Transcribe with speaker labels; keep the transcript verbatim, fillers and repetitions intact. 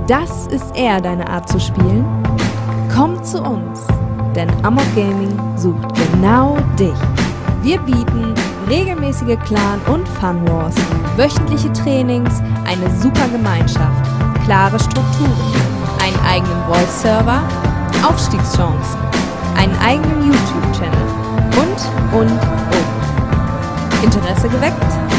Speaker 1: Das ist eher deine Art zu spielen? Komm zu uns, denn Amok Gaming sucht genau dich. Wir bieten regelmäßige Clan- und Fun-Wars, wöchentliche Trainings, eine super Gemeinschaft, klare Strukturen, einen eigenen Voice-Server, Aufstiegschancen, einen eigenen YouTube-Channel und, und, und. Interesse geweckt?